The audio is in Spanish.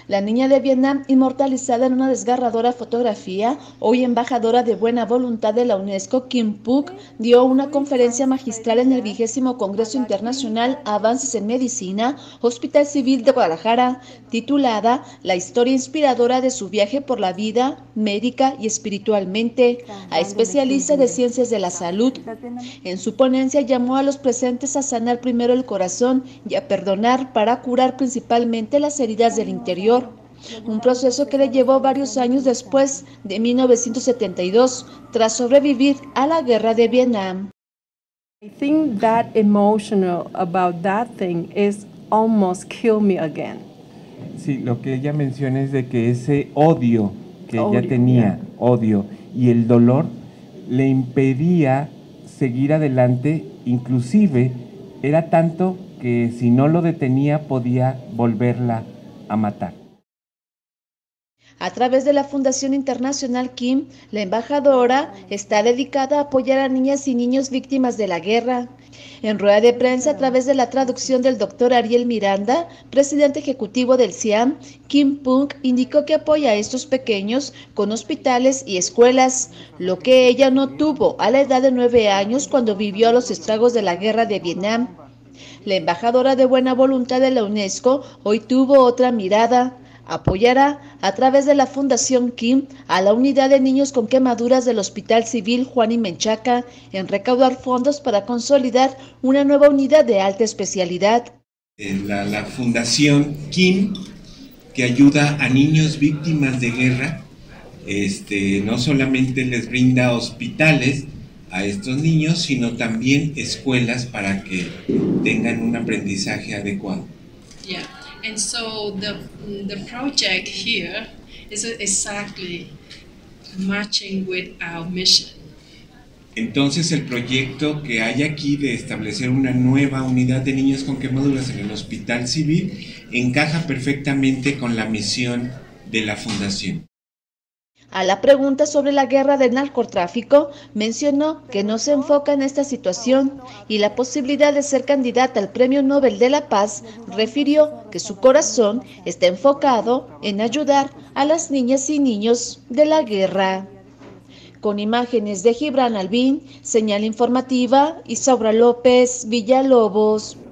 La niña de Vietnam, inmortalizada en una desgarradora fotografía, hoy embajadora de buena voluntad de la UNESCO, Kim Phuc, dio una conferencia magistral en el 20º Congreso Internacional Avances en Medicina, Hospital Civil de Guadalajara, titulada La historia inspiradora de su viaje por la vida, médica y espiritualmente, a especialistas de ciencias de la salud. En su ponencia llamó a los presentes a sanar primero el corazón y a perdonar para curar principalmente las heridas del interior. Un proceso que le llevó varios años después de 1972, tras sobrevivir a la guerra de Vietnam. I think that emotional about that thing is almost kill me again. Sí, lo que ella menciona es de que ese odio que ella tenía, odio y el dolor, le impedía seguir adelante, inclusive era tanto que si no lo detenía podía volverla a matar. A través de la Fundación Internacional Kim, la embajadora está dedicada a apoyar a niñas y niños víctimas de la guerra. En rueda de prensa, a través de la traducción del doctor Ariel Miranda, presidente ejecutivo del CIAM, Kim Phuc indicó que apoya a estos pequeños con hospitales y escuelas, lo que ella no tuvo a la edad de 9 años cuando vivió los estragos de la guerra de Vietnam. La embajadora de buena voluntad de la UNESCO hoy tuvo otra mirada. Apoyará a través de la Fundación Kim a la unidad de niños con quemaduras del Hospital Civil Juan y Menchaca en recaudar fondos para consolidar una nueva unidad de alta especialidad. La Fundación Kim, que ayuda a niños víctimas de guerra, no solamente les brinda hospitales a estos niños, sino también escuelas para que tengan un aprendizaje adecuado. Yeah. And so the project here is exactly matching with our mission. Entonces el proyecto que hay aquí de establecer una nueva unidad de niños con quemaduras en el Hospital Civil encaja perfectamente con la misión de la Fundación. A la pregunta sobre la guerra del narcotráfico, mencionó que no se enfoca en esta situación y la posibilidad de ser candidata al Premio Nobel de la Paz, refirió que su corazón está enfocado en ayudar a las niñas y niños de la guerra. Con imágenes de Gibran Albín, señal informativa, Isaura López, Villalobos.